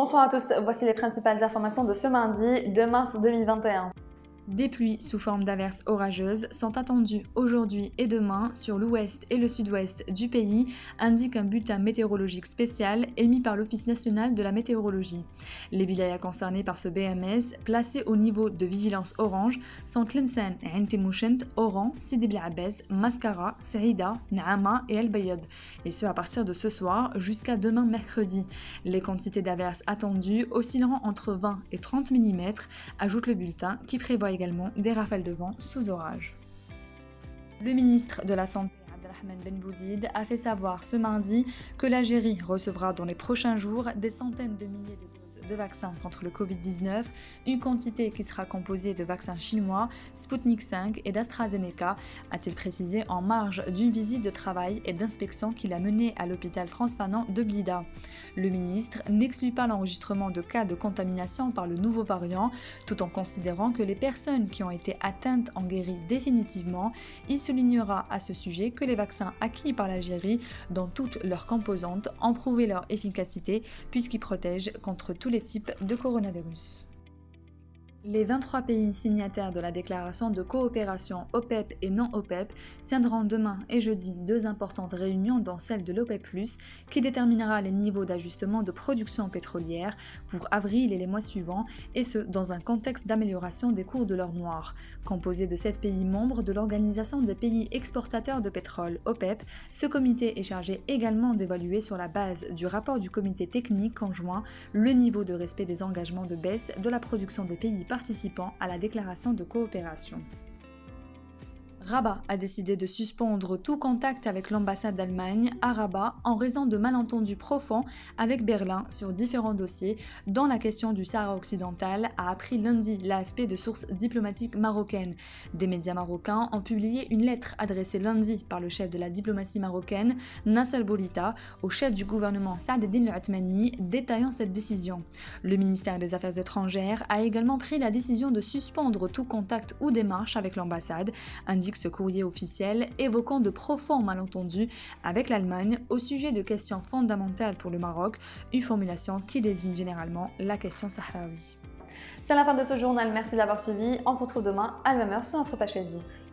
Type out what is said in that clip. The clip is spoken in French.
Bonsoir à tous, voici les principales informations de ce mardi 2 mars 2021. Des pluies sous forme d'averses orageuses sont attendues aujourd'hui et demain sur l'ouest et le sud-ouest du pays, indique un bulletin météorologique spécial émis par l'Office national de la météorologie. Les wilayas concernés par ce BMS, placés au niveau de vigilance orange, sont Tlemcen et Ain Timochent, Oran, Sidi Bel Abbès, Mascara, Saïda, Naama et El Bayad, et ce à partir de ce soir jusqu'à demain mercredi. Les quantités d'averses attendues oscilleront entre 20 et 30 mm, ajoute le bulletin qui prévoit également des rafales de vent sous orage. Le ministre de la Santé Abdelrahman Ben Bouzid a fait savoir ce mardi que l'Algérie recevra dans les prochains jours des centaines de milliers de doses de vaccins contre le Covid-19, une quantité qui sera composée de vaccins chinois, Sputnik 5 et d'AstraZeneca, a-t-il précisé en marge d'une visite de travail et d'inspection qu'il a menée à l'hôpital France Fanon de Blida. Le ministre n'exclut pas l'enregistrement de cas de contamination par le nouveau variant, tout en considérant que les personnes qui ont été atteintes en guéri définitivement. Il soulignera à ce sujet que les vaccins acquis par l'Algérie, dans toutes leurs composantes, ont prouvé leur efficacité puisqu'ils protègent contre tous les types de coronavirus. Les 23 pays signataires de la déclaration de coopération OPEP et non OPEP tiendront demain et jeudi deux importantes réunions dont celle de l'OPEP+, qui déterminera les niveaux d'ajustement de production pétrolière pour avril et les mois suivants, et ce dans un contexte d'amélioration des cours de l'or noir. Composé de 7 pays membres de l'Organisation des pays exportateurs de pétrole OPEP, ce comité est chargé également d'évaluer sur la base du rapport du comité technique conjoint le niveau de respect des engagements de baisse de la production des pays participant à la déclaration de coopération. Rabat a décidé de suspendre tout contact avec l'ambassade d'Allemagne à Rabat en raison de malentendus profonds avec Berlin sur différents dossiers, dont la question du Sahara occidental, a appris lundi l'AFP de sources diplomatiques marocaines. Des médias marocains ont publié une lettre adressée lundi par le chef de la diplomatie marocaine, Nassel Boulita, au chef du gouvernement Saad Eddine El-Othmani, détaillant cette décision. Le ministère des Affaires étrangères a également pris la décision de suspendre tout contact ou démarche avec l'ambassade, indique ce courrier officiel évoquant de profonds malentendus avec l'Allemagne au sujet de questions fondamentales pour le Maroc, une formulation qui désigne généralement la question sahraoui. C'est la fin de ce journal, merci de l'avoir suivi, on se retrouve demain à la même heure sur notre page Facebook.